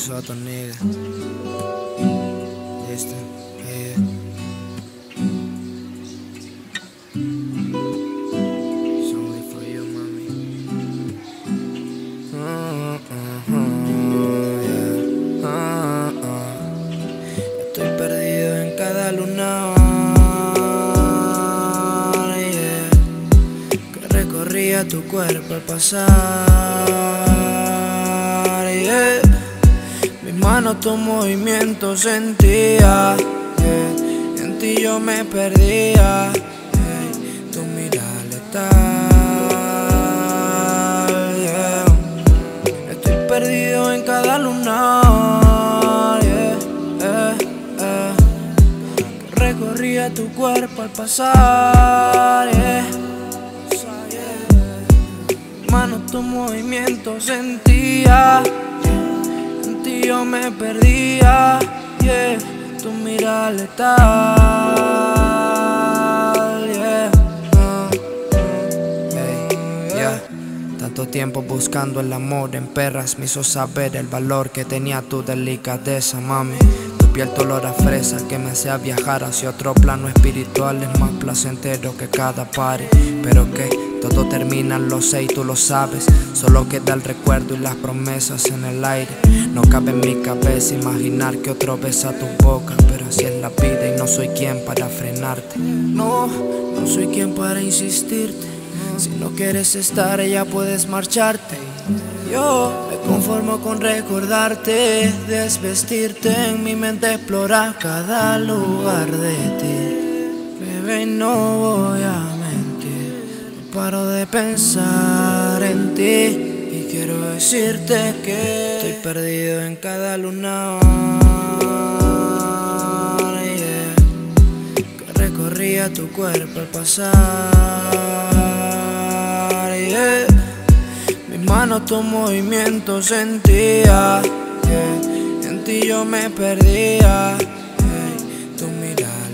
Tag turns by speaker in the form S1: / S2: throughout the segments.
S1: pasó a tu nigga? Listo, It's only for you, mami. Estoy perdido en cada lunar, yeah, que recorría tu cuerpo al pasar, yeah. Mis manos, tu movimiento sentía, yeah. En ti yo me perdía, yeah. Tu mirada letal, yeah. Estoy perdido en cada lunar, yeah, que recorría tu cuerpo al pasar, yeah. Mano, tu movimiento sentía, en ti yo me perdía, yeah. Tu mirada letal, yeah. Yeah. Tanto tiempo buscando el amor en perras me hizo saber el valor que tenía tu delicadeza, mami. Tu piel, tu olor a fresa que me hacía viajar hacia otro plano espiritual. Es más placentero que cada party, pero que todo termina, lo sé y tú lo sabes. Solo queda el recuerdo y las promesas en el aire. No cabe en mi cabeza imaginar que otro besa tu boca, pero así es la vida y no soy quien para frenarte. No soy quien para insistirte. Si no quieres estar, ya puedes marcharte. Yo me conformo con recordarte, desvestirte, en mi mente explorar cada lugar de ti. Bebé, no voy a mentir, no paro de pensar en ti. Y quiero decirte que estoy perdido en cada lunar, yeah, que recorría tu cuerpo al pasar, yeah. Mis manos, tu movimiento sentía, yeah. En ti yo me perdía, yeah. Tu mirada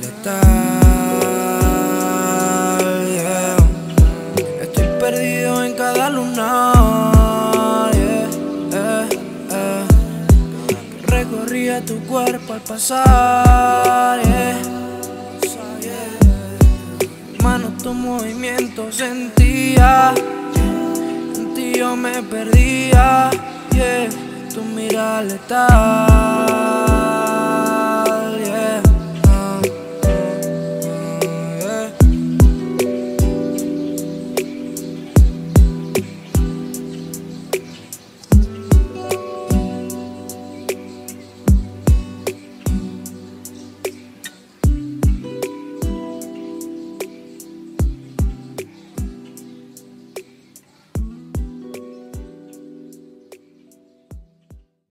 S1: letal, yeah. Estoy perdido en cada lunar, yeah, que recorría tu cuerpo al pasar, yeah. Mano, tu movimiento sentía, en ti yo me perdía, yeah. Tu mirada letal.